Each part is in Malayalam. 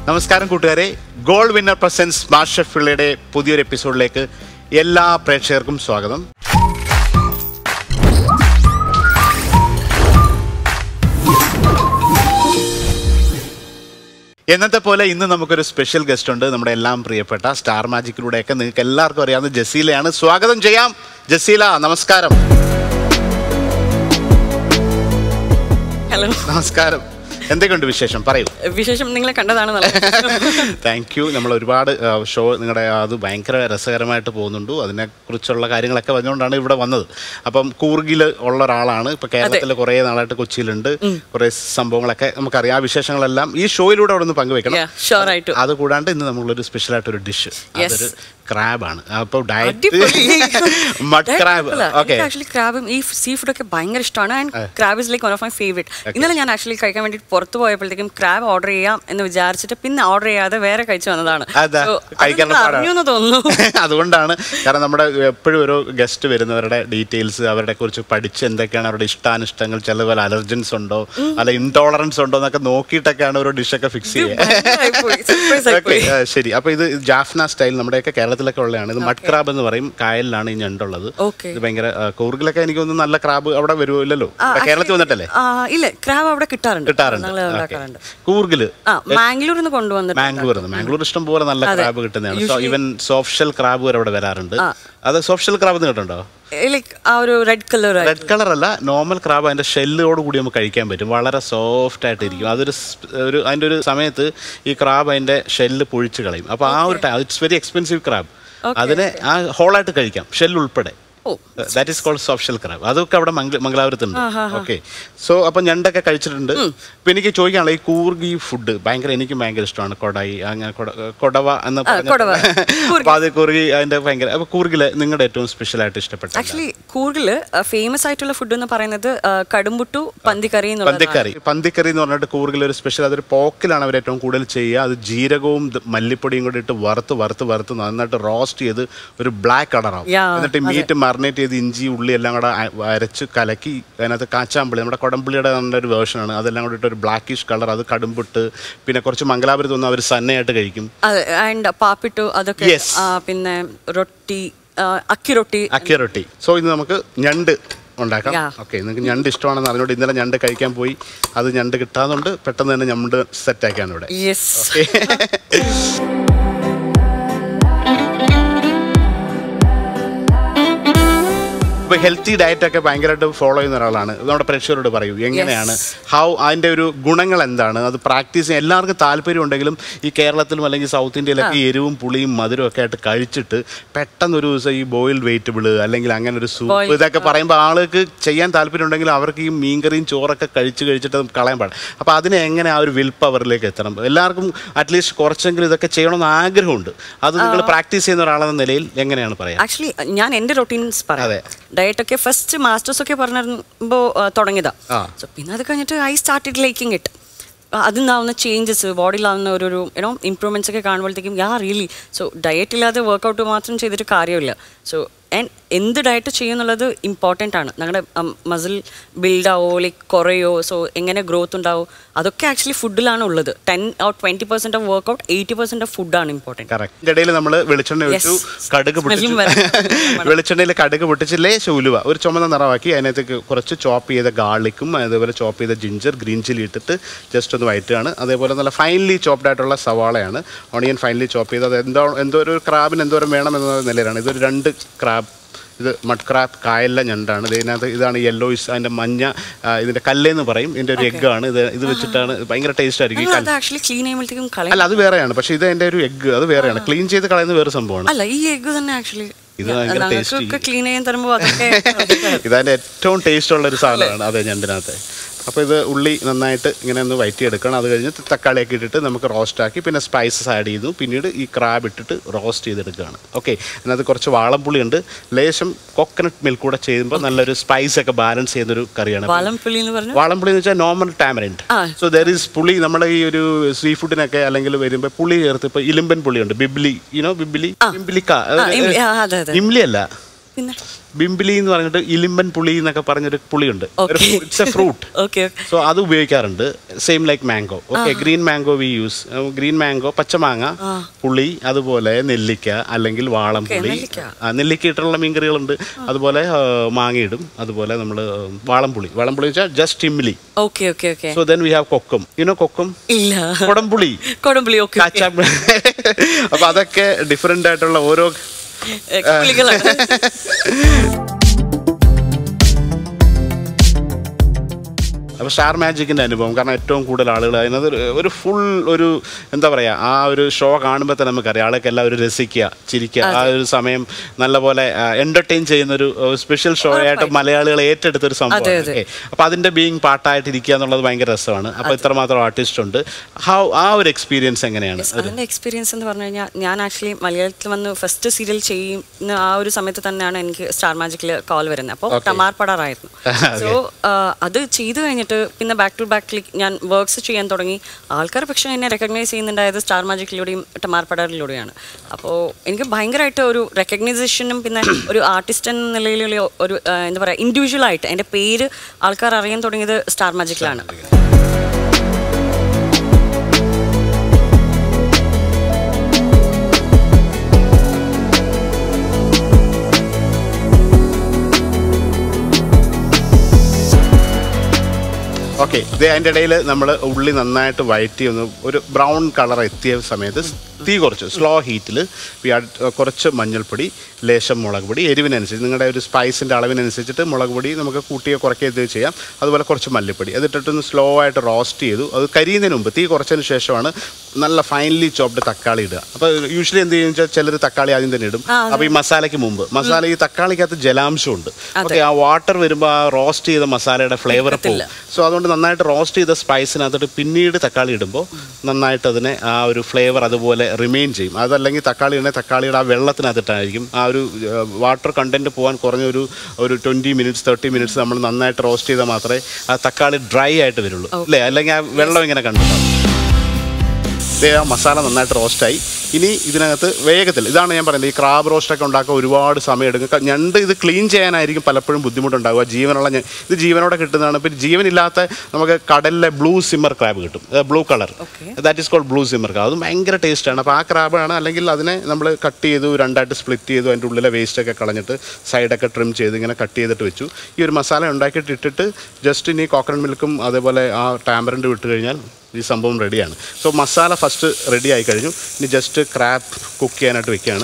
നമസ്കാരം കൂട്ടുകാരെ, Gold winner presents master chef പിള്ളയുടെ പുതിയൊരു എപ്പിസോഡിലേക്ക് എല്ലാ പ്രേക്ഷകർക്കും സ്വാഗതം. എന്നത്തെ പോലെ ഇന്ന് നമുക്കൊരു സ്പെഷ്യൽ ഗസ്റ്റ് ഉണ്ട്. നമ്മുടെ എല്ലാം പ്രിയപ്പെട്ട സ്റ്റാർ മാജിക്കിലൂടെയൊക്കെ നിങ്ങൾക്ക് എല്ലാവർക്കും അറിയാവുന്ന ജസീലയാണ്. സ്വാഗതം ചെയ്യാം. ജസീല, നമസ്കാരം. ഹലോ, നമസ്കാരം. എന്തൊക്കെയുണ്ട് വിശേഷം? പറയൂ. വിശേഷം നിങ്ങളെ കണ്ടതാണ്. Thank you. നമ്മൾ ഒരുപാട് ഷോ നിങ്ങളുടെ അത് ഭയങ്കര രസകരമായിട്ട് പോകുന്നുണ്ട്. അതിനെക്കുറിച്ചുള്ള കാര്യങ്ങളൊക്കെ പറഞ്ഞുകൊണ്ടാണ് ഇവിടെ വന്നത്. അപ്പം കൂർഗിൽ ഉള്ള ഒരാളാണ്. ഇപ്പം കേരളത്തിൽ കുറേ നാളായിട്ട് കൊച്ചിയിലുണ്ട്. കുറേ സംഭവങ്ങളൊക്കെ നമുക്കറിയാം. ആ വിശേഷങ്ങളെല്ലാം ഈ ഷോയിലൂടെ അവിടെ നിന്ന് പങ്കുവെക്കണം. അത് കൂടാണ്ട് ഇന്ന് നമ്മളൊരു സ്പെഷ്യലായിട്ടൊരു ഡിഷ്, അതൊരു ക്രാബാണ്. അപ്പോൾ diet mud crab. Okay, actually ക്രാബും ഈ സീ ഫുഡൊക്കെ ഭയങ്കര ഇഷ്ടമാണ്. And crab is like one of my favourite. ഇന്നലെ ഞാൻ ആക്ച്വലി കഴിക്കാൻ വേണ്ടി പുറത്ത് പോയപ്പോഴത്തേക്കും ക്രാബ് ഓർഡർ ചെയ്യാം എന്ന് വിചാരിച്ചിട്ട് പിന്നെ ഓർഡർ ചെയ്യാതെ വേറെ കഴിച്ചു വന്നതാണ്. തോന്നുന്നു. അതുകൊണ്ടാണ്. കാരണം നമ്മുടെ എപ്പോഴും ഒരു ഗസ്റ്റ് വരുന്നവരുടെ ഡീറ്റെയിൽസ്, അവരുടെ കുറിച്ച് പഠിച്ച് എന്തൊക്കെയാണ് അവരുടെ ഇഷ്ടാനിഷ്ടങ്ങൾ, ചില പോലെ അലർജൻസ് ഉണ്ടോ അല്ല ഇൻടോളറൻസ് ഉണ്ടോ എന്നൊക്കെ നോക്കിയിട്ടൊക്കെയാണ് ഒരു ഡിഷൊക്കെ ഫിക്സ് ചെയ്യുക. ശരി, അപ്പൊ ഇത് ജാഫ്ന സ്റ്റൈൽ നമ്മുടെയൊക്കെ കേരളത്തിലൊക്കെ ഉള്ളതാണ്. ഇത് മഡ് ക്രാബ് എന്ന് പറയും. കായലിലാണ് ഈ ഞണ്ടുള്ളത്. ഇത് ഭയങ്കര കൂർഗിലൊക്കെ എനിക്ക് തോന്നുന്നു നല്ല ക്രാബ് അവിടെ വരുമല്ലോ. കേരളത്തിൽ വന്നിട്ടല്ലേ? ഇല്ല, ക്രാബ് അവിടെ കിട്ടാറുണ്ട്. കൂർഗില് മാംഗ്ലൂർ ഇഷ്ടം പോലെ നല്ല ക്രാബ് കിട്ടുന്നതാണ്. ഈവൻ സോഫ്റ്റ് ഷെൽ ക്രാബ് വരെ അവിടെ വരാറുണ്ട്. അത് സോഫ്റ്റ് ഷെൽ ക്രാബ് കേട്ടോ? റെഡ് കളർ അല്ല, നോർമൽ ക്രാബ്. അതിന്റെ ഷെല്ലോട് കൂടി നമുക്ക് കഴിക്കാൻ പറ്റും. വളരെ സോഫ്റ്റ് ആയിട്ടിരിക്കും. അതിന്റെ ഒരു സമയത്ത് ഈ ക്രാബ് അതിന്റെ ഷെല്ല് പൊഴിച്ച് കളയും. അപ്പൊ ആ ഒരു ഇറ്റ്സ് വെരി എക്സ്പെൻസീവ് ക്രാബ്. അതിനെ ആ ഹോളായിട്ട് കഴിക്കാം, ഷെല്ല് ഉൾപ്പെടെ. That is called soft shell crab. അതൊക്കെ അവിടെ മംഗലാപുരത്തുണ്ട്. ഓക്കെ, സോ അപ്പം ഞണ്ടൊക്കെ കഴിച്ചിട്ടുണ്ട്. ഇപ്പം എനിക്ക് ചോദിക്കാനുള്ള ഈ കൂർഗി ഫുഡ് എനിക്കും ഭയങ്കര ഇഷ്ടമാണ്. കൊടായി, അങ്ങനെ കൊടവ എന്ന് പറഞ്ഞ അത് കൂർഗി അതിന്റെ ഭയങ്കര. അപ്പൊ കൂർഗില് നിങ്ങളുടെ ഏറ്റവും സ്പെഷ്യൽ ആയിട്ട് ഇഷ്ടപ്പെട്ട? ആക്ച്വലി കൂർഗില് ഫേമസ് ആയിട്ടുള്ള ഫുഡ് എന്ന് പറയുന്നത് കടുംപുട്ടു പന്തിക്കറി. പന്തിക്കറി എന്ന് പറഞ്ഞിട്ട് കൂർഗിൽ ഒരു സ്പെഷ്യൽ. അതൊരു പോക്കിലാണ് അവർ ഏറ്റവും കൂടുതൽ ചെയ്യുക. അത് ജീരകവും മല്ലിപ്പൊടിയും കൂടി ഇട്ട് വറുത്ത് നന്നായിട്ട് റോസ്റ്റ് ചെയ്ത് ഒരു ബ്ലാക്ക് കളറാവും. എന്നിട്ട് മീറ്റ് മാറിനേറ്റ് ചെയ്ത് ഇഞ്ചി ഉള്ളി എല്ലാം കൂടെ അരച്ച് കലക്കി അതിനകത്ത് കാച്ചാമ്പള്ളി, നമ്മുടെ കുടംപുള്ളിയുടെ ഒരു വേർഷനാണ്, അതെല്ലാം കൂടി ഇട്ട് ഒരു ബ്ലാക്കിഷ് കളർ. അത് കടുംപുട്ട്, പിന്നെ കുറച്ച് മംഗലാപുരത്ത് വന്ന് അവർ സന്നയായിട്ട് കഴിക്കും. പാപ്പിട്ടു, അതൊക്കെ. പിന്നെ റൊട്ടി, അക്കി റൊട്ടി. സോ ഇത് നമുക്ക് ഞണ്ട് ഉണ്ടാക്കാം. ഓക്കെ, നിങ്ങൾക്ക് ഞണ്ട് ഇഷ്ടമാണെന്ന് അറിഞ്ഞോണ്ട് ഇന്നലെ ഞണ്ട് കഴിക്കാൻ പോയി. അത് ഞണ്ട് കിട്ടാതുകൊണ്ട് പെട്ടെന്ന് തന്നെ ഞണ്ട് സെറ്റാക്കാണ് ഇവിടെ. ഇപ്പോൾ ഹെൽത്തി ഡയറ്റൊക്കെ ഭയങ്കരമായിട്ട് ഫോളോ ചെയ്യുന്ന ഒരാളാണ്. നമ്മുടെ പ്രേക്ഷകരോട് പറയൂ, എങ്ങനെയാണ് അതിൻ്റെ ഒരു ഗുണങ്ങൾ എന്താണ്? അത് പ്രാക്ടീസ് ചെയ്യാൻ എല്ലാവർക്കും താല്പര്യം ഉണ്ടെങ്കിലും ഈ കേരളത്തിലും അല്ലെങ്കിൽ സൗത്ത് ഇന്ത്യയിലൊക്കെ എരിവും പുളിയും മധുരവും ഒക്കെ ആയിട്ട് കഴിച്ചിട്ട് പെട്ടെന്ന് ഒരു ദിവസം ഈ ബോയിൽഡ് വെജിറ്റബിൾ അല്ലെങ്കിൽ അങ്ങനെ ഒരു സൂപ്പ് ഇതൊക്കെ പറയുമ്പോൾ ആൾക്ക് ചെയ്യാൻ താല്പര്യം ഉണ്ടെങ്കിലും അവർക്ക് ഈ മീൻകറിയും ചോറൊക്കെ കഴിച്ചിട്ട് കളയാൻ പാടില്ല. അപ്പോൾ അതിനെ എങ്ങനെ ആ ഒരു വിൽ പവറിലേക്ക് എത്തണം? എല്ലാവർക്കും അറ്റ്ലീസ്റ്റ് കുറച്ചെങ്കിലും ഇതൊക്കെ ചെയ്യണമെന്ന് ആഗ്രഹമുണ്ട്. അത് നിങ്ങൾ പ്രാക്ടീസ് ചെയ്യുന്ന ഒരാളെന്ന നിലയിൽ എങ്ങനെയാണ് പറയാം? ആക്ച്വലി ഞാൻ എൻ്റെ റൊട്ടീൻസ് പറയാം. ഡയറ്റൊക്കെ ഫസ്റ്റ് മാസ്റ്റേഴ്സ് ഒക്കെ പറഞ്ഞിരുമ്പോൾ തുടങ്ങിയതാ. പിന്നെ അത് കഴിഞ്ഞിട്ട് ഐ സ്റ്റാർട്ടഡ് ലൈക്കിങ് ഇറ്റ്. അതിന്നാവുന്ന ചേഞ്ചസ്, ബോഡിയിലാവുന്ന ഒരു ഇംപ്രൂവ്മെന്റ്സ് ഒക്കെ കാണുമ്പോഴത്തേക്കും റിയലി. സോ ഡയറ്റ് ഇല്ലാതെ വർക്കൗട്ട് മാത്രം ചെയ്തിട്ട് കാര്യമില്ല. സോ ആൻഡ് എന്ത് ഡയറ്റ് ചെയ്യുന്നുള്ളത് ഇമ്പോർട്ടൻ്റ് ആണ്. ഞങ്ങളുടെ മസിൽ ബിൽഡാവോ ലൈക്ക് കുറയോ, സോ എങ്ങനെ ഗ്രോത്ത് ഉണ്ടാവോ, അതൊക്കെ ആക്ച്വലി ഫുഡിലാണ് ഉള്ളത്. 10 or 20% ഓഫ് വർക്കൗട്ട്, 80% ഓഫ് ഫുഡാണ് ഇമ്പോർട്ടൻറ്റ്. കറക്റ്റ്. ഇടയിൽ നമ്മൾ വെളിച്ചെണ്ണയിൽ കടുക് പൊട്ടിച്ച് ലേശം ഉലുവ ഒരു ചുമന്ന നിറവാക്കി അതിനകത്തേക്ക് കുറച്ച് ചോപ്പ് ചെയ്ത ഗാർലിക്കും അതേപോലെ ചോപ്പ് ചെയ്ത ജിഞ്ചർ, ഗ്രീൻ ചില്ലി ഇട്ടിട്ട് ജസ്റ്റ് ഒന്ന് വയറ്റുകയാണ്. അതേപോലെ നല്ല ഫൈനലി ചോപ്ഡ് ആയിട്ടുള്ള സവാളയാണ്, ഓണിയൻ ഫൈനലി ചോപ്പ് ചെയ്ത്. അത് എന്തോ ഒരു ക്രാബിന് എന്തോരം വേണം എന്ന നിലയിലാണ്. ഇതൊരു 2 ക്രാബ്. ഇത് മഡ് ക്രാബ് കായലിലെ ഞണ്ടാണ്. ഇതിനകത്ത് ഇതാണ് യെല്ലോയിഷ്, അതിൻ്റെ മഞ്ഞ, ഇതിൻ്റെ കല്ലെന്ന് പറയും. ഇതിൻ്റെ ഒരു എഗ്ഗ് ആണ്. ഇത് വെച്ചിട്ടാണ് ഭയങ്കര ടേസ്റ്റ് ആയിരിക്കും. അല്ല, അത് വേറെയാണ്. പക്ഷേ ഇത് എൻ്റെ ഒരു എഗ്ഗ്, അത് വേറെയാണ്. ക്ലീൻ ചെയ്ത് കളയുന്ന വേറെ സംഭവമാണ്. ഇത് ഭയങ്കര ടേസ്റ്റ്. ഇതതിൻ്റെ ഏറ്റവും ടേസ്റ്റ് ഉള്ള ഒരു സാധനമാണ് അതെ ഞണ്ടിനകത്ത്. അപ്പോൾ ഇത് ഉള്ളി നന്നായിട്ട് ഇങ്ങനെ ഒന്ന് വഴറ്റിയെടുക്കണം. അത് കഴിഞ്ഞ് തക്കാളിയൊക്കെ ഇട്ടിട്ട് നമുക്ക് റോസ്റ്റാക്കി പിന്നെ സ്പൈസസ് ആഡ് ചെയ്തു. പിന്നീട് ഈ ക്രാബ് ഇട്ടിട്ട് റോസ്റ്റ് ചെയ്തെടുക്കുകയാണ്. ഓക്കെ, അതിനകത്ത് കുറച്ച് വാളംപുളി ഉണ്ട്, ലേശം കോക്കനട്ട് മിൽക്ക് കൂടെ ചെയ്യുമ്പോൾ നല്ലൊരു സ്പൈസ് ഒക്കെ ബാലൻസ് ചെയ്യുന്നൊരു കറിയാണ്. വാളംപുളി എന്ന് വെച്ചാൽ normal tamarind. So there is puli. നമ്മുടെ ഈ ഒരു സീ ഫുഡിനൊക്കെ അല്ലെങ്കിൽ വരുമ്പോൾ പുളി ചേർത്ത് ഇപ്പോൾ ഇലിമ്പൻ പുളിയുണ്ട്, ബിബ്ലി, ബിബ്ലി, ഇംബ്ലിക്ക, ഇംലി അല്ല, പിന്നെ ബിംബിലി എന്ന് പറഞ്ഞിട്ട് ഇലിമ്പൻ പുളി എന്നൊക്കെ പറഞ്ഞൊരു പുളിയുണ്ട്. It's a fruit. സോ അത് ഉപയോഗിക്കാറുണ്ട്. Same like mango. Okay, green mango we use. Green mango, പച്ചമാങ്ങ, പുളി, അതുപോലെ നെല്ലിക്ക അല്ലെങ്കിൽ വാളംപുളി. നെല്ലിക്ക ഇട്ടുള്ള മീൻകറികളുണ്ട്. അതുപോലെ മാങ്ങയിടും. അതുപോലെ നമ്മൾ വാളംപുളി വെച്ചാൽ just imli. So then we have kokum. You know kokum? കൊടംപുളി. അപ്പൊ അതൊക്കെ ഡിഫറെന്റ് ആയിട്ടുള്ള ഓരോ അപ്പോൾ സ്റ്റാർ മാജിക്കിൻ്റെ അനുഭവം, കാരണം ഏറ്റവും കൂടുതൽ ആളുകൾ അതിനകത്ത് ഒരു ഫുൾ ഒരു എന്താ പറയുക, ആ ഒരു ഷോ കാണുമ്പോൾ തന്നെ നമുക്കറിയാം ആളൊക്കെ എല്ലാവരും രസിക്കുക, ചിരിക്കുക. ആ ഒരു സമയം നല്ലപോലെ എൻ്റർടൈൻ ചെയ്യുന്നൊരു സ്പെഷ്യൽ ഷോ ആയിട്ട് മലയാളികൾ ഏറ്റെടുത്തൊരു സംഭവം. അപ്പോൾ അതിൻ്റെ ബീങ് പാട്ടായിട്ടിരിക്കുക എന്നുള്ളത് ഭയങ്കര രസമാണ്. അപ്പോൾ ഇത്രമാത്രം ആർട്ടിസ്റ്റ് ഉണ്ട്. ആ ഒരു എക്സ്പീരിയൻസ് എങ്ങനെയാണ്? അതിൻ്റെ എക്സ്പീരിയൻസ് എന്ന് പറഞ്ഞു കഴിഞ്ഞാൽ, ഞാൻ ആക്ച്വലി മലയാളത്തിൽ വന്ന് ഫസ്റ്റ് സീരിയൽ ചെയ്യുന്ന ആ ഒരു സമയത്ത് തന്നെയാണ് എനിക്ക് സ്റ്റാർ മാജിക്കിൽ കോൾ വരുന്നത്. അപ്പോൾ ടമാർ പടാറായിരുന്നു. സോ അത് ചെയ്ത് കഴിഞ്ഞിട്ട് പിന്നെ ബാക്ക് ടു ബാക്ക് ഞാൻ വർക്ക്സ് ചെയ്യാൻ തുടങ്ങി. ആൾക്കാർ പക്ഷേ എന്നെ റെക്കഗ്നൈസ് ചെയ്യുന്നുണ്ടായത് സ്റ്റാർ മാജിക്കിലൂടെയും ടമാർ പടാറിലൂടെയാണ്. അപ്പോൾ എനിക്ക് ഭയങ്കരമായിട്ട് ഒരു റെക്കഗ്നൈസേഷനും പിന്നെ ഒരു ആർട്ടിസ്റ്റ് എന്ന നിലയിലുള്ള ഒരു എന്താ പറയുക, ഇൻഡിവിജ്വലായിട്ട് എൻ്റെ പേര് ആൾക്കാർ അറിയാൻ തുടങ്ങിയത് സ്റ്റാർ മാജിക്കിലാണ്. ഓക്കെ, ഇത് അതിൻ്റെ ഇടയിൽ നമ്മൾ ഉള്ളി നന്നായിട്ട് വഴറ്റി ഒന്ന് ഒരു ബ്രൗൺ കളർ എത്തിയ സമയത്ത് തീ കുറച്ച് സ്ലോ ഹീറ്റിൽ കുറച്ച് മഞ്ഞൾപ്പൊടി, ലേശം മുളക് പൊടി, എരിവിനനുസരിച്ച് നിങ്ങളുടെ ഒരു സ്പൈസിൻ്റെ അളവിനനുസരിച്ചിട്ട് മുളക് പൊടി നമുക്ക് കൂട്ടിയോ കുറയ്ക്കുകയോ ചെയ്യാം. അതുപോലെ കുറച്ച് മല്ലിപ്പൊടി അതിട്ടിട്ടൊന്ന് സ്ലോ ആയിട്ട് റോസ്റ്റ് ചെയ്തു. അത് കരിയുന്നതിന് മുമ്പ് തീ കുറച്ചതിന് ശേഷമാണ് നല്ല ഫൈനലി ചോപ്ഡ് തക്കാളി ഇടുക. അപ്പോൾ യൂഷ്വലി എന്ത് ചെയ്യുന്ന വെച്ചാൽ ചിലർ തക്കാളി ആദ്യം തന്നെ ഇടും. അപ്പോൾ ഈ മസാലയ്ക്ക് മുമ്പ് ഈ തക്കാളിക്കകത്ത് ജലാംശമുണ്ട്. ഓക്കെ, ആ വാട്ടർ വരുമ്പോൾ ആ റോസ്റ്റ് ചെയ്ത മസാലയുടെ ഫ്ലേവർ പോകും. സോ അതുകൊണ്ട് നന്നായിട്ട് റോസ്റ്റ് ചെയ്ത സ്പൈസിനകത്തോട്ട് പിന്നീട് തക്കാളി ഇടുമ്പോൾ നന്നായിട്ട് അതിനെ ആ ഒരു ഫ്ലേവർ അതുപോലെ റിമെയിൻ ചെയ്യും. അതല്ലെങ്കിൽ തക്കാളി ഇടണേ തക്കാളിയുടെ ആ വെള്ളത്തിനകത്തിട്ടായിരിക്കും ആ ഒരു വാട്ടർ കണ്ടൻറ്റ് പോകാൻ കുറഞ്ഞൊരു 20 മിനിറ്റ്സ് 30 മിനിറ്റ്സ് നമ്മൾ നന്നായിട്ട് റോസ്റ്റ് ചെയ്താൽ മാത്രമേ ആ തക്കാളി ഡ്രൈ ആയിട്ട് വരുള്ളൂ അല്ലേ, അല്ലെങ്കിൽ ആ വെള്ളം ഇങ്ങനെ കണ്ടിട്ടാവും. ആ മസാല നന്നായിട്ട് റോസ്റ്റായി. ഇനി ഇതിനകത്ത് വേഗത്തിൽ, ഇതാണ് ഞാൻ പറയുന്നത്, ഈ ക്രാബ് റോസ്റ്റൊക്കെ ഉണ്ടാക്കാൻ ഒരുപാട് സമയം എടുക്കും. ഞണ്ട് ഇത് ക്ലീൻ ചെയ്യാനായിരിക്കും പലപ്പോഴും ബുദ്ധിമുട്ടുണ്ടാകുക. ജീവനുള്ള ഇത് ജീവനോടെ കിട്ടുന്നതാണ്. പിന്നെ ജീവനില്ലാത്ത നമുക്ക് കടലിലെ ബ്ലൂ സിമ്മർ ക്രാബ് കിട്ടും, blue colour, that is called blue swimmer crab. അത് ഭയങ്കര ടേസ്റ്റാണ്. അപ്പോൾ ആ ക്രാബാണ്. അല്ലെങ്കിൽ അതിനെ നമ്മൾ കട്ട് ചെയ്തു, രണ്ടായിട്ട് സ്പ്ലിറ്റ് ചെയ്തു, അതിൻ്റെ ഉള്ളിലെ വേസ്റ്റൊക്കെ കളഞ്ഞിട്ട് സൈഡൊക്കെ ട്രിം ചെയ്ത് ഇങ്ങനെ കട്ട് ചെയ്തിട്ട് വെച്ചു. ഈ ഒരു മസാല ഉണ്ടാക്കിയിട്ട് ഇട്ടിട്ട് ജസ്റ്റ് ഇനി കോക്കനട്ട് മിൽക്കും അതേപോലെ ആ ടാമ്പറിൻ്റെ വിട്ട് കഴിഞ്ഞാൽ ഈ സംഭവം റെഡിയാണ്. സോ മസാല ഫസ്റ്റ് റെഡി ആയി കഴിഞ്ഞു. ഇനി ജസ്റ്റ് ക്രാബ് കുക്ക് ചെയ്യാനായിട്ട് വെക്കുകയാണ്.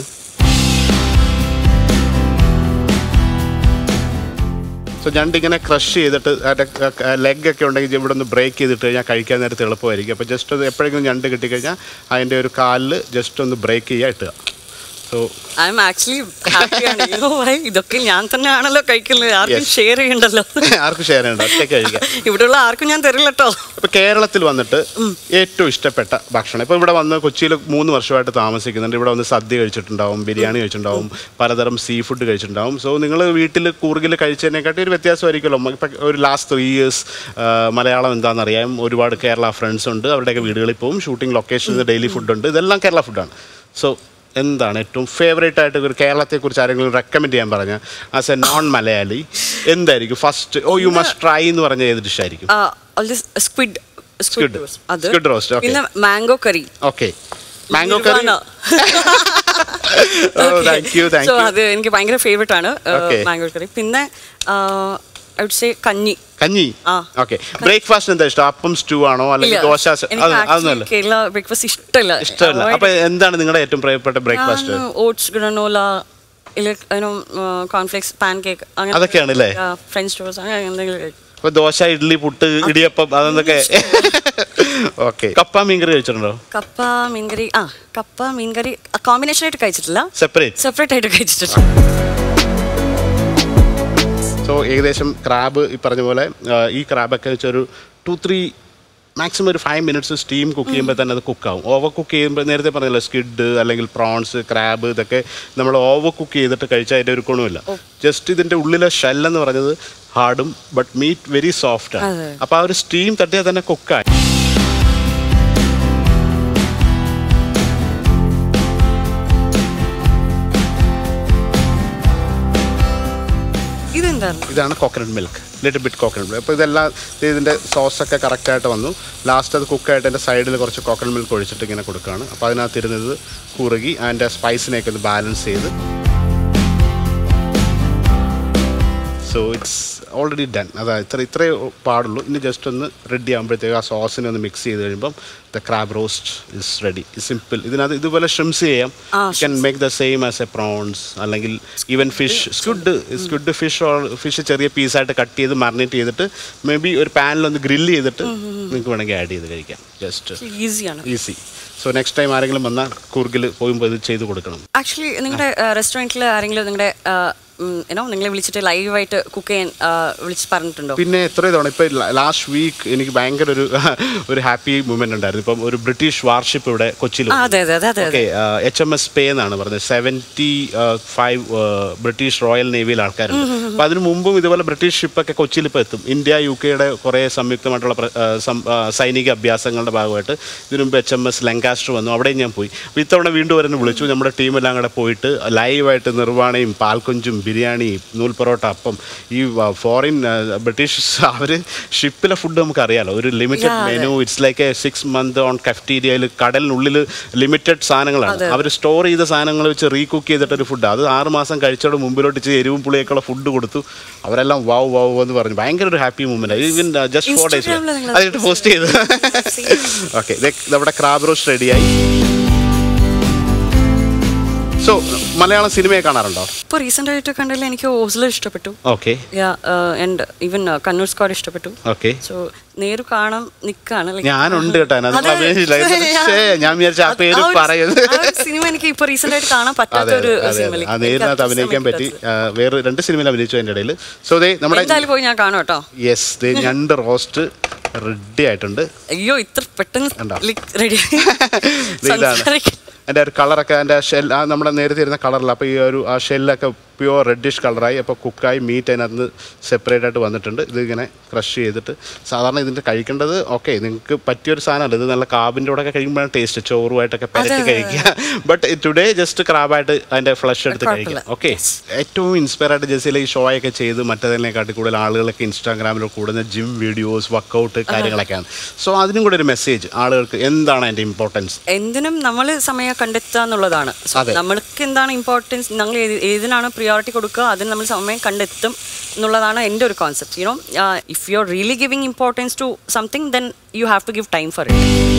സോ ഞണ്ടിങ്ങനെ ക്രഷ് ചെയ്തിട്ട് ലെഗൊക്കെ ഉണ്ടെങ്കിൽ ഇവിടെ ഒന്ന് ബ്രേക്ക് ചെയ്തിട്ട് കഴിഞ്ഞാൽ കഴിക്കാൻ നേരത്തെ എളുപ്പമായിരിക്കും. അപ്പോൾ ജസ്റ്റ് അത് എപ്പോഴെങ്കിലും ഞണ്ട് കിട്ടിക്കഴിഞ്ഞാൽ അതിൻ്റെ ഒരു കാലിൽ ജസ്റ്റ് ഒന്ന് ബ്രേക്ക് ചെയ്യുക, ഇട്ടുക. ഐ എം ആക്ച്വലി ഹാപ്പിയാണ്. ഇതൊക്കെ ഞാൻ തന്നെയാണല്ലോ കഴിക്കുന്നത്, ആർക്കും ഷെയർ ചെയ്യണ്ടല്ലോ. ആർക്കും ഷെയർ ചെയ്യണ്ട, ഒറ്റയ്ക്ക് കഴിക്കാം. ഇവിടെയുള്ള ആർക്കും ഞാൻ തരില്ല കേട്ടോ. ഇപ്പൊ കേരളത്തിൽ വന്നിട്ട് ഏറ്റവും ഇഷ്ടപ്പെട്ട ഭക്ഷണം, ഇപ്പൊ ഇവിടെ വന്ന് കൊച്ചിയിൽ 3 വർഷമായിട്ട് താമസിക്കുന്നുണ്ട്. ഇവിടെ വന്ന് സദ്യ കഴിച്ചിട്ടുണ്ടാവും, ബിരിയാണി കഴിച്ചിട്ടുണ്ടാവും, പലതരം സീ ഫുഡ് കഴിച്ചിട്ടുണ്ടാവും. സോ നിങ്ങൾ വീട്ടിൽ കൂർഗിൽ കഴിച്ചതിനെക്കാട്ടി ഒരു വ്യത്യാസമായിരിക്കുമല്ലോ. ഇപ്പം ഒരു ലാസ്റ്റ് 3 years മലയാളം എന്താണെന്നറിയാം. ഒരുപാട് കേരള ഫ്രണ്ട്സ് ഉണ്ട്, അവരുടെയൊക്കെ വീടുകളിൽ പോകും. ഷൂട്ടിംഗ് ലൊക്കേഷനിൽ ഡെയിലി ഫുഡുണ്ട്. ഇതെല്ലാം കേരള ഫുഡാണ്. സോ എന്താണ് ഏറ്റവും ഫേവറേറ്റ് ആയിട്ട് ഒരു കേരളത്തെക്കുറിച്ച് ആരെങ്കിലും റെക്കമെൻഡ് ചെയ്യാൻ പറഞ്ഞാൽ ആസ് എ നോൺ മലയാളി എന്തായിരിക്കും ഫസ്റ്റ് യു മസ്റ്റ് ട്രൈ എന്ന് പറഞ്ഞ ഏത് ഡിഷ് ആയിരിക്കും? സ്ക്വിഡ് റോസ്റ്റ്, പിന്നെ mango curry. Okay, mango curry. So അത് എനിക്ക് ഭയങ്കര ഫേവറേറ്റ് ആണ് മാംഗോ കറി. പിന്നെ I would say kanji. Okay, breakfast എന്താ ഇഷ്ടം? അപ്പം, സ്റ്റൂ ആണോ അല്ലെങ്കിൽ ദോശ? അതൊന്നുമല്ല, കേരള ബ്രേക്ക്ഫാസ്റ്റ് ഇഷ്ടമല്ല. അപ്പൊ എന്താണ് നിങ്ങളുടെ ഏറ്റവും പ്രിയപ്പെട്ട breakfast? Oats, granola, cornflakes, pancake, അതൊക്കെയാണ് അല്ലേ? ഫ്രഞ്ച് ടോസ്റ്റ്, അങ്ങനെ എന്തെങ്കിലും. അപ്പൊ ദോശ, ഇഡ്ഡലി, പുട്ട്, ഇടിയപ്പം, അതൊക്കെ. ഓക്കെ, കപ്പ മീൻകറി കഴിച്ചിട്ടുണ്ടോ? കപ്പ മീൻകറി കോമ്പിനേഷൻ ആയിട്ട് കഴിച്ചിട്ടില്ല, സെപ്പറേറ്റ് ആയിട്ട് കഴിച്ചിട്ടുണ്ട്. സോ ഏകദേശം ക്രാബ് ഈ പറഞ്ഞ പോലെ ഈ ക്രാബൊക്കെ വെച്ചൊരു 2-3 മാക്സിമം ഒരു 5 minutes സ്റ്റീം കുക്ക് ചെയ്യുമ്പോൾ തന്നെ അത് കുക്കാവും. ഓവർ കുക്ക് ചെയ്യുമ്പോൾ നേരത്തെ പറഞ്ഞല്ലോ സ്ക്വിഡ് അല്ലെങ്കിൽ പ്രോൺസ്, ക്രാബ്, ഇതൊക്കെ നമ്മൾ ഓവർ കുക്ക് ചെയ്തിട്ട് കഴിച്ചാൽ അതിൻ്റെ ഒരു ഗുണമില്ല. ജസ്റ്റ് ഇതിൻ്റെ ഉള്ളിലെ ഷെല്ലെന്ന് പറഞ്ഞത് ഹാർഡും ബട്ട് മീറ്റ് വെരി സോഫ്റ്റാണ്. അപ്പോൾ ആ ഒരു സ്റ്റീം തട്ടിയാൽ തന്നെ കുക്കായി. ഇതാണ് coconut milk, little bit coconut milk. അപ്പോൾ ഇതെല്ലാം ഇതിൻ്റെ സോസൊക്കെ കറക്റ്റായിട്ട് വന്നു. ലാസ്റ്റ് അത് കുക്കായിട്ട് എൻ്റെ സൈഡിൽ കുറച്ച് കോക്കനട്ട് മിൽക്ക് ഒഴിച്ചിട്ട് ഇങ്ങനെ കൊടുക്കുകയാണ്. അപ്പോൾ അതിനകത്തിരുന്നത് കുറുകി അതിൻ്റെ സ്പൈസിനെയൊക്കെ ഒന്ന് ബാലൻസ് ചെയ്ത്. So it's already done. അതായത് ഇത്രയേ പാടുള്ളൂ. ഇനി ജസ്റ്റ് ഒന്ന് റെഡി ആകുമ്പോഴത്തേക്ക് ആ സോസിനെ ഒന്ന് മിക്സ് ചെയ്ത് കഴിയുമ്പം the crab roast is ready. Simple. ഇതിനകത്ത് ഇതുപോലെ ഷ്രിംസ് ചെയ്യാം. You can make the same as a prawns, അല്ലെങ്കിൽ ഈവൻ ഫിഷ് സ്ക്വിഡ് ഫിഷ് ചെറിയ പീസായിട്ട് കട്ട് ചെയ്ത് മാറിനേറ്റ് ചെയ്തിട്ട് മേ ബി ഒരു പാനിലൊന്ന് ഗ്രില്ല് ചെയ്തിട്ട് നിങ്ങൾക്ക് വേണമെങ്കിൽ ആഡ് ചെയ്ത് കഴിക്കാം. Just easy. So next time ആരെങ്കിലും വന്നാൽ കൂർഗിൽ പോകുമ്പോൾ ഇത് ചെയ്ത് കൊടുക്കണം. ആക്ച്വലി നിങ്ങളുടെ റെസ്റ്റോറൻറ്റിൽ ആരെങ്കിലും നിങ്ങളുടെ നിങ്ങളെ വിളിച്ചിട്ട് ലൈവായിട്ട് കുക്ക് ചെയ്യാൻ വിളിച്ച് പറഞ്ഞിട്ടുണ്ടോ? പിന്നെ എത്ര തവണ. ഇപ്പോൾ ലാസ്റ്റ് വീക്ക് എനിക്ക് ഭയങ്കര ഒരു ഹാപ്പി മൂമെന്റ് ഉണ്ടായിരുന്നു. ഇപ്പം ഒരു ബ്രിട്ടീഷ് വാർഷിപ്പ് ഇവിടെ കൊച്ചിയിൽ. HMS പേ എന്നാണ് പറഞ്ഞത്. 75 ബ്രിട്ടീഷ് റോയൽ നേവിയിൽ ആൾക്കാരുണ്ട്. അപ്പോൾ അതിന് മുമ്പും ഇതുപോലെ ബ്രിട്ടീഷ് ഷിപ്പൊക്കെ കൊച്ചിയിൽ ഇപ്പോൾ എത്തും. ഇന്ത്യ UK കുറേ സംയുക്തമായിട്ടുള്ള സൈനിക അഭ്യാസങ്ങളുടെ ഭാഗമായിട്ട് ഇതിനു മുമ്പ് HMS ലങ്കാസ്റ്റർ വന്നു. അവിടെയും ഞാൻ പോയി. അപ്പോൾ ഇത്തവണ വീണ്ടും അവരെന്നെ വിളിച്ചു. നമ്മുടെ ടീമെല്ലാം കൂടെ പോയിട്ട് ലൈവായിട്ട് നിർവ്വാണയും പാൽക്കൊഞ്ചും ബിരിയാണി, നൂൽ പൊറോട്ട, അപ്പം ഈ ഫോറിൻ ബ്രിട്ടീഷ് അവർ ഷിപ്പിലെ ഫുഡ് നമുക്ക് അറിയാലോ. ഒരു limited menu. It's like 6 month on കഫ്റ്റീരിയയിൽ കടലിനുള്ളിൽ ലിമിറ്റഡ് സാധനങ്ങളാണ്. അവർ സ്റ്റോർ ചെയ്ത സാധനങ്ങൾ വെച്ച് റീകുക്ക് ചെയ്തിട്ടൊരു ഫുഡ്. അത് 6 മാസം കഴിച്ചോടെ മുമ്പിലോട്ട് ഇച്ചിരി എരിവും പുളിയൊക്കെയുള്ള ഫുഡ് കൊടുത്തു. അവരെല്ലാം വാവ് എന്ന് പറഞ്ഞു. ഭയങ്കര ഒരു happy moment. Even just 4 days അതിട്ട് പോസ്റ്റ് ചെയ്തു. ഓക്കെ, നമ്മുടെ ക്രാബ് റോസ്റ്റ് റെഡിയായി. സോ മലയാളം സിനിമയെ കാണാറുണ്ടോ? ഇപ്പോൾ റീസെന്റ് ആയിട്ട് കണ്ടതിൽ എനിക്ക് ഓസ്ലർ ഇഷ്ടപ്പെട്ടു. Okay. And even Kannur Squad ഇഷ്ടപ്പെട്ടു. ഓക്കെ. സോ നേരു കാണാൻ നിൽക്കാണ്. ഞാനുണ്ട് കേട്ടോ. ഞാൻ വിചാരിച്ച ആ പേര് പറയുന്നത്. സിനിമ എനിക്ക് ഇപ്പോൾ റീസെന്റ് ആയിട്ട് കാണാൻ പറ്റാത്ത ഒരു സിനിമ. നേരിനകത്ത് അഭിനയിക്കാൻ പറ്റി. വേറെ 2 സിനിമയിൽ അഭിനയിച്ചു അതിൻ്റെ ഇടയിൽ. സോ നമ്മുടെ എന്തായാലും പോയി ഞാൻ കാണാം കേട്ടോ. യെസ്, ഞണ്ട് റോസ്റ്റ് റെഡി ആയിട്ടുണ്ട്. അയ്യോ, ഇത്ര പെട്ടെന്ന് റെഡി. എൻ്റെ ഒരു കളറൊക്കെ എൻ്റെ ഷെൽ നമ്മുടെ നേരത്തെ ഇരുന്ന കളറില്ല. അപ്പോൾ ഈ ആ ഷെല്ലൊക്കെ പ്യുവർ റെഡിഷ് കളറായി. അപ്പോൾ കുക്കായി മീറ്റ് അതിനകത്ത് സെപ്പറേറ്റ് ആയിട്ട് വന്നിട്ടുണ്ട്. ഇതിങ്ങനെ ക്രഷ് ചെയ്തിട്ട് സാധാരണ ഇതിൻ്റെ കഴിക്കേണ്ടത് നിങ്ങൾക്ക് പറ്റിയൊരു സാധനമല്ല. ഇത് നല്ല കാബിൻ്റെ കൂടെ ഒക്കെ കഴിക്കുമ്പോഴാണ് ടേസ്റ്റ്. ചോറുമായിട്ടൊക്കെ പരത്തി കഴിക്കുക. ബട്ട് ടുഡേ ജസ്റ്റ് ക്രാബായിട്ട് അതിൻ്റെ ഫ്ലഷ് എടുത്ത് കഴിക്കാം. ഓക്കെ. ഏറ്റവും ഇൻസ്പയർ ആയിട്ട് ജെസ്സിയിൽ ഈ ഷോ ഒക്കെ ചെയ്ത് മറ്റേതിനെക്കാട്ടി കൂടുതൽ ആളുകളൊക്കെ ഇൻസ്റ്റാഗ്രാമിൽ കൂടുന്ന ജിം വീഡിയോസ്, വർക്കൗട്ട് കാര്യങ്ങളൊക്കെയാണ്. സോ അതിനും കൂടെ ഒരു മെസ്സേജ് ആളുകൾക്ക്. എന്താണ് അതിൻ്റെ ഇമ്പോർട്ടൻസ്? എന്തിനും നമ്മൾ സമയം കണ്ടെത്തുക എന്നുള്ളതാണ്. നമ്മൾക്ക് എന്താണ് ഇമ്പോർട്ടൻസ്, നമ്മൾ ഏതിനാണ് പ്രിയോറിറ്റി കൊടുക്കുക, അതിന് നമ്മൾ സമയം കണ്ടെത്തും എന്നുള്ളതാണ് എൻ്റെ ഒരു concept. You know, if you are really giving importance to something, then you have to give time for it.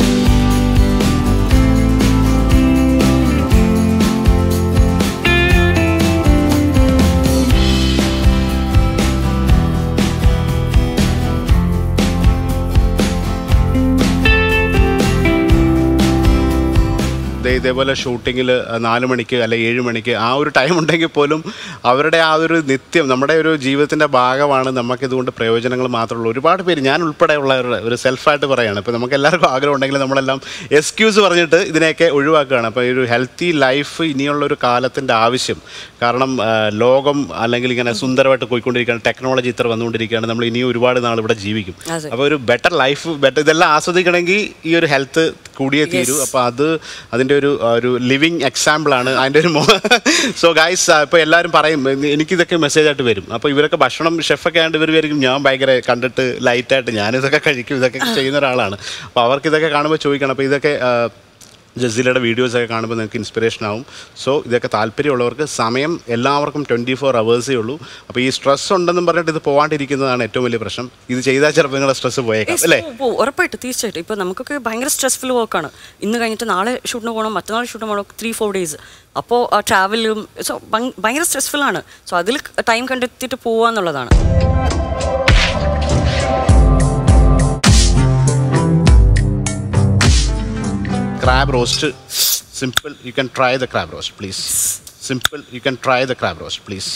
ഇതേപോലെ ഷൂട്ടിങ്ങിൽ 4 മണിക്ക് അല്ലെ 7 മണിക്ക് ആ ഒരു ടൈം ഉണ്ടെങ്കിൽ പോലും അവരുടെ ആ ഒരു നിത്യം നമ്മുടെ ഒരു ജീവിതത്തിൻ്റെ ഭാഗമാണ്. നമുക്കിതുകൊണ്ട് പ്രയോജനങ്ങൾ മാത്രമുള്ളൂ. ഒരുപാട് പേര്, ഞാൻ ഉൾപ്പെടെയുള്ളവരുടെ ഒരു സെൽഫായിട്ട് പറയുകയാണ്. ഇപ്പോൾ നമുക്ക് എല്ലാവർക്കും ആഗ്രഹം ഉണ്ടെങ്കിൽ നമ്മളെല്ലാം എക്സ്ക്യൂസ് പറഞ്ഞിട്ട് ഇതിനെയൊക്കെ ഒഴിവാക്കുകയാണ്. അപ്പോൾ ഒരു ഹെൽത്തി ലൈഫ് ഇനിയുള്ളൊരു കാലത്തിൻ്റെ ആവശ്യം. കാരണം ലോകം അല്ലെങ്കിൽ ഇങ്ങനെ സുന്ദരമായിട്ട് പോയിക്കൊണ്ടിരിക്കുകയാണ്. ടെക്നോളജി ഇത്ര വന്നുകൊണ്ടിരിക്കുകയാണ്. നമ്മൾ ഇനിയും ഒരുപാട് നാൾ ഇവിടെ ജീവിക്കും. അപ്പോൾ ഒരു ബെറ്റർ ലൈഫ്, ഇതെല്ലാം ആസ്വദിക്കണമെങ്കിൽ ഈ ഒരു ഹെൽത്ത് കൂടിയേ തീരൂ. അപ്പോൾ അതിൻ്റെ ഒരു ലിവിങ് എക്സാമ്പിളാണ് അതിൻ്റെ ഒരു സോ ഗൈസ്, ഇപ്പോൾ എല്ലാവരും പറയും, എനിക്കിതൊക്കെ മെസ്സേജായിട്ട് വരും. അപ്പോൾ ഇവരൊക്കെ ഭക്ഷണം ഷെഫൊക്കെ ആയിട്ട് ഇവർ വരും. ഞാൻ ഭയങ്കര കണ്ടിട്ട് ലൈറ്റായിട്ട് ഞാനിതൊക്കെ കഴിക്കും, ഇതൊക്കെ ചെയ്യുന്ന ഒരാളാണ്. അപ്പോൾ അവർക്കിതൊക്കെ കാണുമ്പോൾ ചോദിക്കണം. അപ്പോൾ ഇതൊക്കെ ജസീലയുടെ വീഡിയോസൊക്കെ കാണുമ്പോൾ നിങ്ങൾക്ക് ഇൻസ്പിറേഷൻ ആവും. സോ ഇതൊക്കെ താല്പര്യമുള്ളവർക്ക് സമയം എല്ലാവർക്കും 24 hours ഉള്ളൂ. അപ്പോൾ ഈ സ്ട്രെസ് ഉണ്ടെന്നും പറഞ്ഞിട്ട് ഇത് പോകാണ്ടിരിക്കുന്നതാണ് ഏറ്റവും വലിയ പ്രശ്നം. ഇത് ചെയ്താൽ ചിലപ്പോൾ നിങ്ങളുടെ സ്ട്രെസ് പോയേക്കാം അല്ലേ? ഉറപ്പായിട്ട്, തീർച്ചയായിട്ടും. ഇപ്പോൾ നമുക്കൊക്കെ ഭയങ്കര സ്ട്രെസ്ഫുൾ വർക്കാണ്. ഇന്ന് കഴിഞ്ഞിട്ട് നാളെ ഷൂട്ടിന് പോകണം, മറ്റന്നാൾ ഷൂട്ടിന് പോകണം, 3-4 days. അപ്പോൾ ട്രാവലും സോ ഭയങ്കര സ്ട്രെസ്ഫുള്ളാണ്. സോ അതിൽ ടൈം കണ്ടെത്തിയിട്ട് പോവുക എന്നുള്ളതാണ്. Crab roast, simple. You can try the crab roast, please. Simple. You can try the crab roast, please.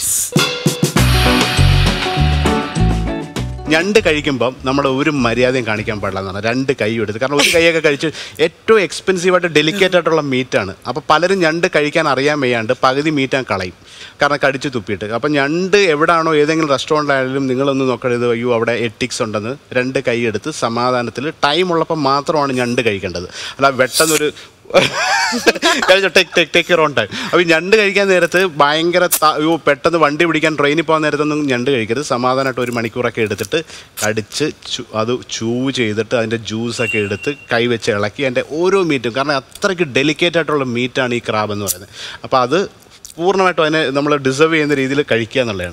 ഞണ്ട് കഴിക്കുമ്പം നമ്മൾ ഒരു മര്യാദയും കാണിക്കാൻ പാടില്ല എന്നാണ്. 2 കൈ എടുത്ത്. കാരണം ഒരു കൈയൊക്കെ കഴിച്ച് ഏറ്റവും എക്സ്പെൻസീവായിട്ട് ഡെലിക്കേറ്റ് ആയിട്ടുള്ള മീറ്റാണ്. അപ്പോൾ പലരും ഞണ്ട് കഴിക്കാൻ അറിയാൻ വയ്യാണ്ട് പകുതി മീറ്റാൻ കളയും, കാരണം കടിച്ച് തുപ്പിയിട്ട്. അപ്പം ഞണ്ട് എവിടെയാണോ ഏതെങ്കിലും റെസ്റ്റോറൻറ്റിലായാലും നിങ്ങളൊന്ന് നോക്കരുത്, അയ്യോ അവിടെ എത്തിക്സ് ഉണ്ടെന്ന്. 2 കൈ എടുത്ത് സമാധാനത്തിൽ ടൈം ഉള്ളപ്പോൾ മാത്രമാണ് ഞണ്ട് കഴിക്കേണ്ടത്. അല്ല പെട്ടെന്നൊരു കഴിച്ചോ, ടേക്ക് യുവർ ഓൺ ടൈം. അപ്പോൾ ഈ ഞണ്ട് കഴിക്കാൻ നേരത്ത് ഭയങ്കര പെട്ടെന്ന് വണ്ടി പിടിക്കാൻ ട്രെയിനിൽ പോകാൻ നേരത്തൊന്നും ഞണ്ട് കഴിക്കരുത്. സമാധാനമായിട്ട് 1 മണിക്കൂറൊക്കെ എടുത്തിട്ട് കടിച്ച് അത് ചൂ ചെയ്തിട്ട് അതിൻ്റെ ജ്യൂസൊക്കെ എടുത്ത് കൈവച്ച് ഇളക്കി അതിൻ്റെ ഓരോ മീറ്റും, കാരണം അത്രയ്ക്ക് ഡെലിക്കേറ്റ് ആയിട്ടുള്ള മീറ്റാണ് ഈ ക്രാബ് എന്ന് പറയുന്നത്. അപ്പോൾ അത് പൂർണ്ണമായിട്ടും അതിനെ നമ്മൾ ഡിസേർവ് ചെയ്യുന്ന രീതിയിൽ കഴിക്കുക എന്നുള്ളതാണ്.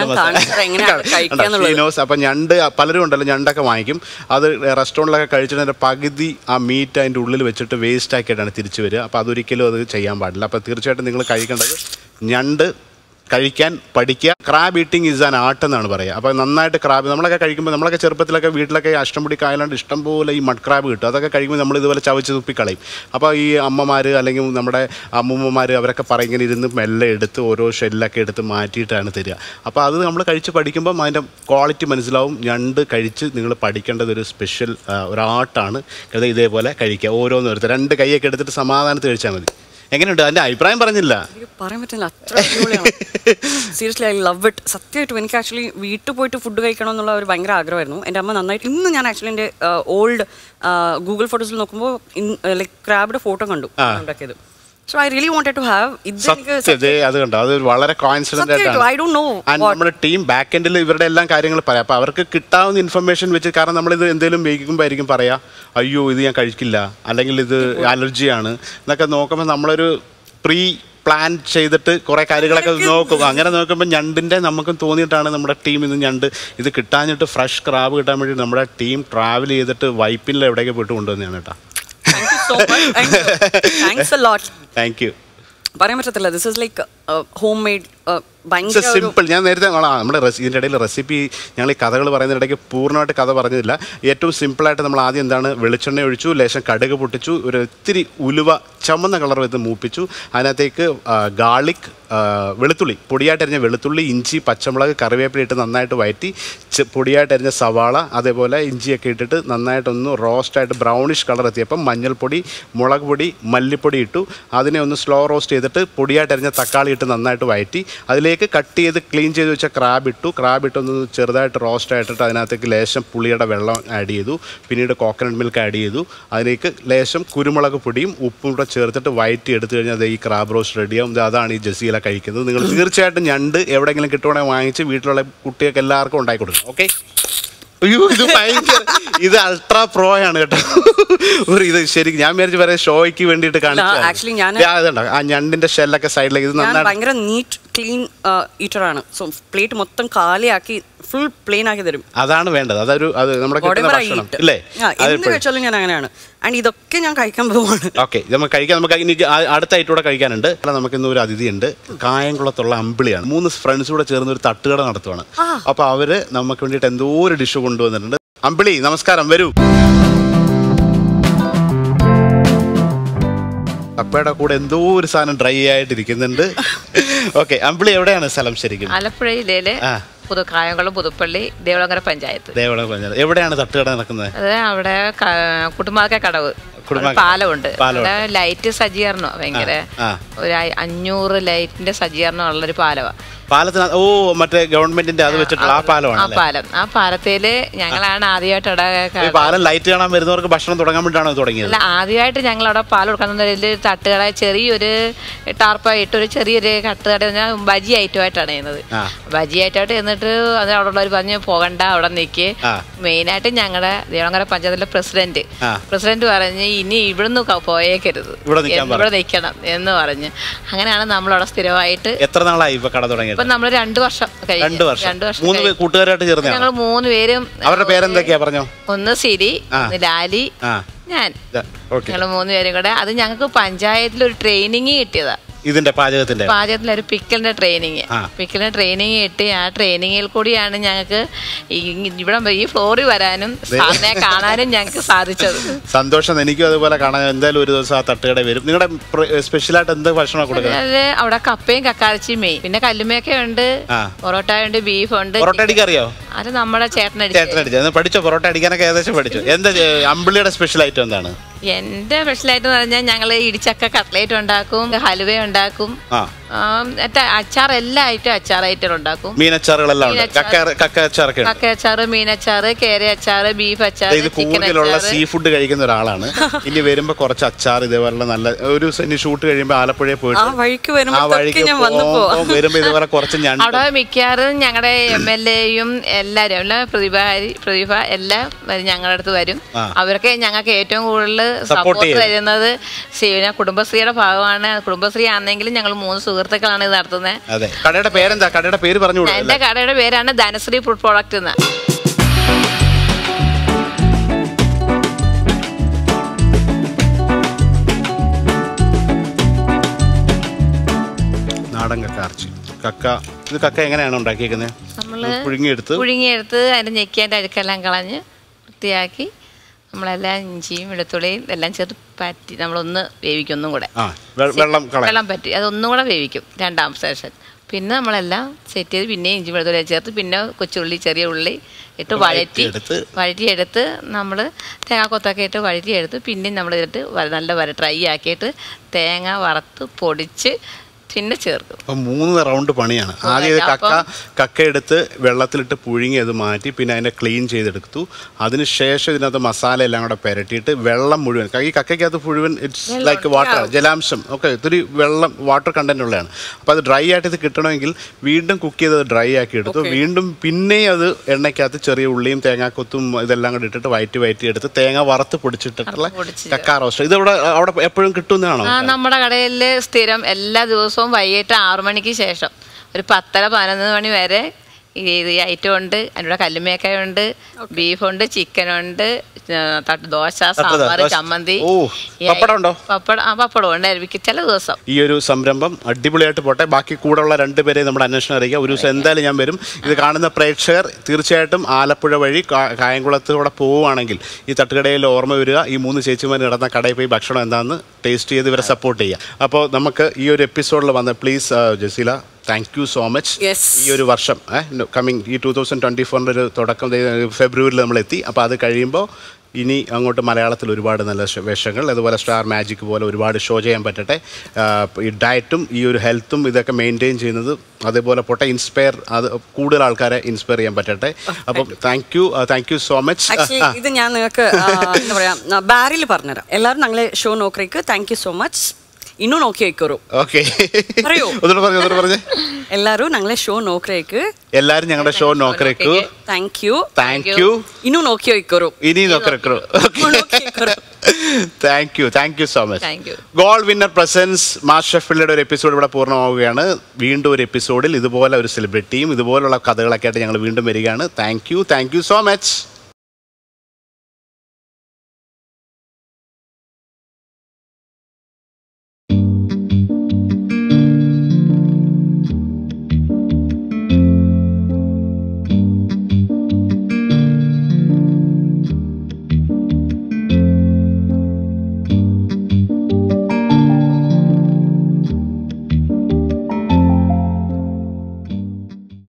എങ്ങനെയുണ്ട്? അപ്പം ഞണ്ട് പലരും ഉണ്ടല്ലോ, ഞണ്ടൊക്കെ വാങ്ങിക്കും, അത് റെസ്റ്റോറൻറ്റിലൊക്കെ കഴിച്ചിട്ട് പകുതി ആ മീറ്റ് അതിൻ്റെ ഉള്ളിൽ വെച്ചിട്ട് വേസ്റ്റ് ആക്കിയിട്ടാണ് തിരിച്ചു വരിക. അപ്പോൾ അതൊരിക്കലും അത് ചെയ്യാൻ പാടില്ല. അപ്പോൾ തീർച്ചയായിട്ടും നിങ്ങൾ കഴിക്കേണ്ടത് ഞണ്ട് കഴിക്കാൻ പഠിക്കുക. Crab eating is an art എന്നാണ് പറയുക. അപ്പോൾ നന്നായിട്ട് ക്രാബ് നമ്മളൊക്കെ കഴിക്കുമ്പോൾ, നമ്മളൊക്കെ ചെറുപ്പത്തിലൊക്കെ വീട്ടിലൊക്കെ അഷ്ടംപൊടി കായലാണ്ട് ഇഷ്ടംപോലെ ഈ മഡ് ക്രാബ് കിട്ടും. അതൊക്കെ കഴിക്കുമ്പോൾ നമ്മൾ ഇതുപോലെ ചവച്ച് തുപ്പിക്കളയും. അപ്പോൾ ഈ അമ്മമാർ അല്ലെങ്കിൽ നമ്മുടെ അമ്മൂമ്മമാർ അവരൊക്കെ ഇങ്ങനെ ഇരുന്ന് മെല്ലെ എടുത്ത് ഓരോ ഷെല്ലൊക്കെ എടുത്ത് മാറ്റിയിട്ടാണ് തരിക. അപ്പോൾ അത് നമ്മൾ കഴിച്ച് പഠിക്കുമ്പം അതിൻ്റെ ക്വാളിറ്റി മനസ്സിലാവും. ഞണ്ട് കഴിച്ച് നിങ്ങൾ പഠിക്കേണ്ടത് ഒരു സ്പെഷ്യൽ ഒരു ആർട്ടാണ്. ഇതേപോലെ കഴിക്കുക. ഓരോന്നും എടുത്ത് 2 കൈയൊക്കെ എടുത്തിട്ട് സമാധാനത്തിൽ കഴിച്ചാൽ മതി. എങ്ങനെയുണ്ട്? അതിൻ്റെ അഭിപ്രായം പറഞ്ഞില്ല, പറയാൻ പറ്റില്ല, അത്ര സീരിയസ്ലി ഐ ലവ് ഇറ്റ്. സത്യമായിട്ടും എനിക്ക് ആക്ച്വലി വീട്ടിൽ പോയിട്ട് ഫുഡ് കഴിക്കണം എന്നുള്ള ഒരു ഭയങ്കര ആഗ്രഹമായിരുന്നു. എൻ്റെ അമ്മ നന്നായിട്ട് ഇന്ന് ഞാൻ ആക്ച്വലി എൻ്റെ ഓൾഡ് ഗൂഗിൾ ഫോട്ടോസിൽ നോക്കുമ്പോൾ ലൈക്ക് ക്രാബിൻ്റെ ഫോട്ടോ കണ്ടു ഉണ്ടാക്കിയത്. So I really wanted to have അത് കണ്ടോ, അത് വളരെ കോയിൻസിഡന്റ് ആയിട്ടാണ്. നമ്മുടെ ടീം ബാക്ക് എൻഡിൽ ഇവരുടെ എല്ലാം കാര്യങ്ങൾ പറയാം. അപ്പോൾ അവർക്ക് കിട്ടാവുന്ന ഇൻഫർമേഷൻ വെച്ച്, കാരണം നമ്മളിത് എന്തെങ്കിലും വേവിക്കുമ്പോൾ ആയിരിക്കും പറയാം, അയ്യോ ഇത് ഞാൻ കഴിക്കില്ല, അല്ലെങ്കിൽ ഇത് അലർജിയാണ് എന്നൊക്കെ നോക്കുമ്പോൾ നമ്മളൊരു പ്ലാൻ ചെയ്തിട്ട് കുറേ കാര്യങ്ങളൊക്കെ നോക്കും. അങ്ങനെ നോക്കുമ്പോൾ ഞണ്ടിൻ്റെ നമുക്കും തോന്നിയിട്ടാണ് നമ്മുടെ ടീം ഇന്ന് ഞണ്ട് ഇത് കിട്ടാഞ്ഞിട്ട് ഫ്രഷ് ക്രാബ് കിട്ടാൻ വേണ്ടി നമ്മുടെ ടീം ട്രാവൽ ചെയ്തിട്ട് വൈപ്പിനിൽ എവിടെയൊക്കെ പോയിട്ട് കൊണ്ടുവന്നതാണ് കേട്ടോ. So much. Thanks a lot. Thank you. പറയാൻ പറ്റത്തില്ല, this is like homemade simple. ഞാൻ നേരത്തെ നമ്മുടെ ഇതിൻ്റെ ഇടയിൽ റെസിപ്പി ഞങ്ങൾ ഈ കഥകൾ പറയുന്നതിനിടയ്ക്ക് പൂർണ്ണമായിട്ട് കഥ പറഞ്ഞില്ല. ഏറ്റവും സിമ്പിളായിട്ട് നമ്മൾ ആദ്യം എന്താണ്, വെളിച്ചെണ്ണ ഒഴിച്ചു, ലേശം കടുക് പൊട്ടിച്ചു, ഒരു ഇത്തിരി ഉലുവ ചുമന്ന കളർ വെച്ച് മൂപ്പിച്ചു, അതിനകത്തേക്ക് ഗാർലിക്, വെളുത്തുള്ളി, പൊടിയായിട്ടരിഞ്ഞ വെളുത്തുള്ളി, ഇഞ്ചി, പച്ചമുളക്, കറിവേപ്പില ഇട്ട് നന്നായിട്ട് വഴറ്റി, പൊടിയായിട്ടരിഞ്ഞ സവാള, അതേപോലെ ഇഞ്ചിയൊക്കെ ഇട്ടിട്ട് നന്നായിട്ടൊന്ന് റോസ്റ്റായിട്ട് ബ്രൗണിഷ് കളർ എത്തിയപ്പം മഞ്ഞൾപ്പൊടി, മുളക് പൊടി, മല്ലിപ്പൊടി ഇട്ടു. അതിനെ ഒന്ന് സ്ലോ റോസ്റ്റ് ചെയ്തിട്ട് പൊടിയായിട്ടരിഞ്ഞ തക്കാളി ഇട്ട് നന്നായിട്ട് വഴറ്റി അതിലേക്ക് കട്ട് ചെയ്ത് ക്ലീൻ ചെയ്ത് വെച്ച ക്രാബ് ഇട്ടൊന്ന് ചെറുതായിട്ട് റോസ്റ്റ് ആയിട്ടിട്ട് അതിനകത്തേക്ക് ലേശം പുളിയുടെ വെള്ളം ആഡ് ചെയ്തു. പിന്നീട് കോക്കനട്ട് മിൽക്ക് ആഡ് ചെയ്തു. അതിലേക്ക് ലേശം കുരുമുളക് പൊടിയും ഉപ്പും കൂടെ ചേർത്തിട്ട് വഴറ്റി എടുത്തു കഴിഞ്ഞാൽ അത് ഈ ക്രാബ് റോസ്റ്റ് റെഡിയാവും. അതാണ് ഈ ജസീല കഴിക്കുന്നത്. നിങ്ങൾ തീർച്ചയായിട്ടും ഞണ്ട് എവിടെയെങ്കിലും കിട്ടുവാണെങ്കിൽ വാങ്ങിച്ച് വീട്ടിലുള്ള കുട്ടികൾക്ക് എല്ലാവർക്കും ഉണ്ടാക്കി കൊടുക്കണം. ഓക്കെ? അയ്യോ, ഇത് ഭയങ്കര, ഇത് അൾട്രാ പ്രോ ആണ് കേട്ടോ. ഇത് ശരിക്കും ഞാൻ വിചാരിച്ചു പറയാം ഷോയ്ക്ക് വേണ്ടിയിട്ട് കാണിച്ചു. ആ ഞണ്ടിന്റെ ഷെല്ലൊക്കെ സൈഡിലേക്ക് ഇത് ഭയങ്കര നീറ്റ് ക്ലീൻ ഈറ്ററാണ്. സോ പ്ലേറ്റ് മൊത്തം കാലിയാക്കി ഫുൾ പ്ലെയിൻ ആക്കി തരും. അതാണ് വേണ്ടത്. അത് നമ്മുടെ കഴിച്ചാലും ഞാൻ അങ്ങനെയാണ്. ആൻഡ് ഇതൊക്കെ ഞാൻ കഴിക്കാൻ പോവാണ്. ഓക്കെ, നമുക്ക് കഴിക്കാം. നമുക്ക് ഇനി അടുത്ത ഐറ്റൂടെ കഴിക്കാനുണ്ട്. നമുക്ക് ഇന്ന് ഒരു അതിഥിയുണ്ട്. കായംകുളത്തുള്ള അമ്പിളിയാണ്. 3 ഫ്രണ്ട്സ് കൂടെ ചേർന്ന് ഒരു തട്ടുകട നടത്തുവാണ്. അപ്പൊ അവര് നമുക്ക് വേണ്ടിയിട്ട് എന്തോ ഒരു ഡിഷ് കൊണ്ടുവന്നിട്ടുണ്ട്. അമ്പിളി, നമസ്കാരം, വരൂ. അപ്പയുടെ കൂടെ എന്തോ ഒരു സാധനം ഡ്രൈ ആയിട്ടിരിക്കുന്നുണ്ട്. ഓക്കെ, അമ്പിളി എവിടെയാണ് സ്ഥലം ശരിക്കും? ആലപ്പുഴയിലെ കായംകുളം, പുതുപ്പള്ളി, ദേവളങ്കര പഞ്ചായത്ത്. എവിടെയാണ് തട്ടുകട നടക്കുന്നത്? അവിടെ കുട്ടുമാക്ക കടവ് പാലമുണ്ട്. ലൈറ്റ് സജ്ജീകരണം ഭയങ്കര, ഒരു 500 ലൈറ്റിന്റെ സജ്ജീകരണം ഉള്ളൊരു പാലമാണ്. പാലത്തിന് മറ്റേ ഗവൺമെന്റിന്റെ അത് വെച്ചിട്ടുള്ള ആ പാലമാണ്. ആ പാലത്തില് ഞങ്ങളാണ് ആദ്യമായിട്ട് അവിടെ പാലം ലൈറ്റ് കാണാൻ വരുന്നവർക്ക് ഭക്ഷണം തുടങ്ങാൻ വേണ്ടിയാണോ തുടങ്ങിയത്? അല്ല, ആദ്യമായിട്ട് ഞങ്ങൾ അവിടെ പാൽ കൊടുക്കുന്ന തട്ടുകട, ചെറിയൊരു ടാർപ്പായിട്ട് ഒരു ചെറിയൊരു തട്ടുകട, ബജി ഐറ്റമായിട്ടാണ് ചെയ്യുന്നത്. ബജി ഐറ്റമായിട്ട് എന്നിട്ട് അത് അവിടെ ഉള്ളവർ പറഞ്ഞ് പോകണ്ട, അവിടെ നിൽക്ക്. മെയിനായിട്ട് ഞങ്ങളുടെ ദേവളങ്കര പഞ്ചായത്തിലെ പ്രസിഡന്റ് പറഞ്ഞ് ഇനി ഇവിടുന്ന് പോയേക്കരുത്, ഇവിടെ നിൽക്കണം എന്ന് പറഞ്ഞ്. അങ്ങനെയാണ് നമ്മളവിടെ സ്ഥിരമായിട്ട്. എത്ര നാളായി ഇപ്പൊ കട തുടങ്ങി? ഇപ്പൊ നമ്മള് 2 വർഷം കഴിഞ്ഞു. 2 വർഷം കൂട്ടുകാരായിട്ട് ചേർന്ന് ഞങ്ങൾ 3 പേരും. അവരുടെ പേരെന്തൊക്കെയാ പറഞ്ഞോ? ഒന്ന് സിരി, ഒന്ന് ലാലി, ഞാൻ. ഞങ്ങൾ 3 പേരും കൂടെ. അത് ഞങ്ങൾക്ക് പഞ്ചായത്തിൽ ഒരു ട്രെയിനിങ് കിട്ടിയതാ. ഇതിന്റെ പാചകത്തിന്റെ ഒരു പിക്കലിന്റെ ട്രെയിനിങ് കിട്ടി. ആ ട്രെയിനിങ്ങിൽ കൂടിയാണ് ഞങ്ങൾക്ക് ഇവിടെ ഈ ഫ്ലോറിൽ വരാനും സാറിനെ കാണാനും ഞങ്ങൾക്ക് സാധിച്ചത്. സന്തോഷം. എനിക്കും അതുപോലെ കാണാൻ എന്തായാലും ഒരു ദിവസം ആ തട്ടുകട വരും. നിങ്ങളുടെ സ്പെഷ്യലായിട്ട് എന്ത് ഭക്ഷണം കൊടുക്കുന്നത്? അവിടെ കപ്പയും കക്കാരച്ചിയും മെയിൻ, പിന്നെ കല്ലുമയൊക്കെ ഉണ്ട്, പൊറോട്ട ഉണ്ട്, ബീഫ് ഉണ്ട്. പൊറോട്ട അടിക്കാൻ അറിയോ? അത് നമ്മുടെ ചേട്ടനടിച്ചത്. പഠിച്ചോ? പൊറോട്ട അടിക്കാനൊക്കെ ഏകദേശം പഠിച്ചു. എന്താ അമ്പിളിയുടെ സ്പെഷ്യൽ ഐറ്റം എന്താണ്? എന്റെ സ്പെഷ്യലായിട്ട് പറഞ്ഞാൽ ഞങ്ങള് ഇടിച്ചക്ക കട്ട്ലേറ്റ് ഉണ്ടാക്കും, ഹലുവ ഉണ്ടാക്കും, അച്ചാർ എല്ലാ ഐറ്റം ഉണ്ടാക്കും. മീനച്ചാറുകളെല്ലാം കക്ക അച്ചാറ്, മീനച്ചാറ്, കേര അച്ചാറ്, ബീഫ് അച്ചാറ്. ഇത് കൂടുതലുള്ള സീ ഫുഡ് കഴിക്കുന്ന ഒരാളാണ്. ഇനി വരുമ്പോ കുറച്ച് അച്ചാർ ഇതേപോലെ നല്ല ഒരു ഷൂട്ട് കഴിയുമ്പോ ആലപ്പുഴയിൽ പോയിട്ട് ആ വഴിക്ക് വരുമ്പോ ഇതുപോലെ കുറച്ച് അവിടെ മിക്കവാറും ഞങ്ങളുടെ MLA-യും എല്ലാരും എല്ലാം പ്രതിഭ എല്ലാം ഞങ്ങളുടെ അടുത്ത് വരും. അവർക്ക് ഞങ്ങൾക്ക് ഏറ്റവും കൂടുതൽ സപ്പോർട്ട് തരുന്നത് കുടുംബശ്രീയുടെ ഭാഗമാണ്. കുടുംബശ്രീ ആണെങ്കിലും ഞങ്ങൾ 3 സുഹൃത്തുക്കളാണ് ഇത് നടത്തുന്നത്. കടയുടെ പേരെന്താ? കടയുടെ പേര് പറഞ്ഞു. എന്റെ കടയുടെ പേരാണ് ധനശ്രീ ഫുഡ് പ്രോഡക്റ്റ് എന്ന്. നാടൻ കക്ക എങ്ങനെയാണ് ഉണ്ടാക്കിയിരിക്കുന്നത്? നമ്മള് പുഴുങ്ങിയെടുത്ത് അതിന്റെ ഞെക്കിയതിന്റെ അഴുക്കെല്ലാം കളഞ്ഞ് വൃത്തിയാക്കി നമ്മളെല്ലാം ഇഞ്ചിയും വെളുത്തുള്ളിയും എല്ലാം ചേർത്ത് പറ്റി നമ്മളൊന്ന് വേവിക്കും. ഒന്നും കൂടെ വെള്ളം പറ്റി അതൊന്നും കൂടെ വേവിക്കും 2ാം സെഷൻ. പിന്നെ നമ്മളെല്ലാം സെറ്റ് ചെയ്ത് പിന്നെ ഇഞ്ചി വെളുത്തുള്ളി ചേർത്ത് പിന്നെ കൊച്ചുള്ളി ചെറിയ ഉള്ളി ഇട്ട് വഴറ്റിയെടുത്ത് നമ്മൾ തേങ്ങാക്കൊത്തൊക്കെ ഇട്ട് വഴറ്റിയെടുത്ത് പിന്നെ നമ്മൾ ഇതിട്ട് നല്ല ഡ്രൈ ആക്കിയിട്ട് തേങ്ങ വറുത്ത് പൊടിച്ച് പിന്നെ ചേർക്കും. 3 റൗണ്ട് പണിയാണ്. ആദ്യം കക്ക എടുത്ത് വെള്ളത്തിലിട്ട് പുഴുങ്ങി അത് മാറ്റി പിന്നെ അതിനെ ക്ലീൻ ചെയ്തെടുത്തു. അതിനുശേഷം ഇതിനകത്ത് മസാല എല്ലാം കൂടെ പുരട്ടിയിട്ട് വെള്ളം മുഴുവൻ ഈ കക്കയ്ക്കകത്ത് മുഴുവൻ ഇറ്റ്സ് ലൈക്ക് വാട്ടർ, ജലാംശം ഒക്കെ ഇത്തിരി വാട്ടർ കണ്ടന്റ് ഉള്ളതാണ്. അപ്പോൾ അത് ഡ്രൈ ആയിട്ട് ഇത് കിട്ടണമെങ്കിൽ വീണ്ടും കുക്ക് ചെയ്ത് ഡ്രൈ ആക്കി എടുത്തു. വീണ്ടും പിന്നെയും അത് എണ്ണയ്ക്കകത്ത് ചെറിയ ഉള്ളിയും തേങ്ങാക്കൊത്തും ഇതെല്ലാം കൂടെ ഇട്ടിട്ട് വയറ്റി എടുത്ത് തേങ്ങ വറുത്ത് പൊടിച്ചിട്ടുള്ള കക്ക റോസ്റ്റ്. ഇത് അവിടെ എപ്പോഴും കിട്ടുന്നതാണോ? നമ്മുടെ കടയിൽ സ്ഥിരം എല്ലാ ദിവസവും വൈകിട്ട് 6 മണിക്ക് ശേഷം ഒരു 10-11 മണി വരെ ഇത് ഐറ്റം ഉണ്ട്. അതിൻ്റെ കല്ലുമേക്കയുണ്ട്, ബീഫുണ്ട്, ചിക്കനുണ്ട്, ദോശ, സാമ്പാർ, ചമ്മന്തി, പപ്പടം ഉണ്ടായിരിക്കും ചില ദിവസം. ഈ ഒരു സംരംഭം അടിപൊളിയായിട്ട് പോട്ടെ. ബാക്കി കൂടെയുള്ള 2 പേരെ നമ്മുടെ അന്വേഷണം അറിയിക്കുക. ഒരു ദിവസം എന്തായാലും ഞാൻ വരും. ഇത് കാണുന്ന പ്രേക്ഷകർ തീർച്ചയായിട്ടും ആലപ്പുഴ വഴി കായംകുളത്തൂടെ പോവുകയാണെങ്കിൽ ഈ തട്ടുകടയിൽ ഓർമ്മ വരിക. ഈ 3 ചേച്ചിമാർ നടന്ന കടയിൽ പോയി ഭക്ഷണം എന്താണെന്ന് ടേസ്റ്റ് ചെയ്ത് ഇവരെ സപ്പോർട്ട് ചെയ്യുക. അപ്പോൾ നമുക്ക് ഈ ഒരു എപ്പിസോഡിൽ വന്ന please Jaseela, thank you so much. ഈ ഒരു വർഷം കമ്മിങ് ഈ 2024 ഒരു തുടക്കം ഫെബ്രുവരിയിൽ നമ്മളെത്തി. അപ്പോൾ അത് കഴിയുമ്പോൾ ഇനി അങ്ങോട്ട് മലയാളത്തിൽ ഒരുപാട് നല്ല വേഷങ്ങൾ, അതുപോലെ സ്റ്റാർ മാജിക് പോലെ ഒരുപാട് ഷോ ചെയ്യാൻ പറ്റട്ടെ. ഈ ഡയറ്റും ഈ ഒരു ഹെൽത്തും ഇതൊക്കെ മെയിൻറ്റെയിൻ ചെയ്യുന്നത് അതേപോലെ പോട്ടെ, ഇൻസ്പയർ അത് കൂടുതൽ ആൾക്കാരെ ഇൻസ്പയർ ചെയ്യാൻ പറ്റട്ടെ. അപ്പം താങ്ക് യു സോ മച്ച്. ഇത് ഞാൻ നിങ്ങൾക്ക് എന്താ പറയാ ബാരിൽ പറഞ്ഞുതരാം. എല്ലാവരും ഞങ്ങളെ ഷോ നോക്കിയേക്ക് താങ്ക് യു സോ മച്ച്. ಇನ್ನೂ ನೋಕಿ ಇಕ್ಕರು ಎಲ್ಲರೂ ഞങ്ങളെ ഷോ നോക്കിയേക്ക്. എല്ലാരും ഞങ്ങളുടെ ഷോ നോക്കിയേക്ക്. Thank U. ಇನ್ನೂ നോക്കി ഇക്കറു. ഇനി നോക്കിയേക്കറു. Thank you so much. Gold winner presents master ഷെഫിന്റെ ഒരു എപ്പിസോഡ് ഇവിടെ പൂർണ്ണമാവുകയാണ്. വീണ്ടും ഒരു എപ്പിസോഡിൽ ഇതുപോലെ ഒരു സെലിബ്രിറ്റിയും ഇതുപോലുള്ള കഥകളൊക്കെ ആയിട്ട് ഞങ്ങൾ വീണ്ടും വരികയാണ്. Thank you so much.